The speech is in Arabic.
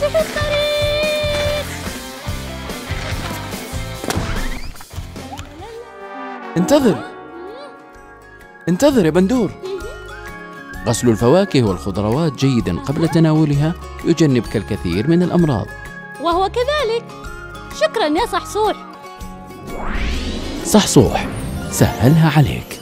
في الطريق. انتظر يا بندور. غسل الفواكه والخضروات جيدا قبل تناولها يجنبك الكثير من الأمراض. وهو كذلك. شكرا يا صحصوح. صحصوح، سهلها عليك.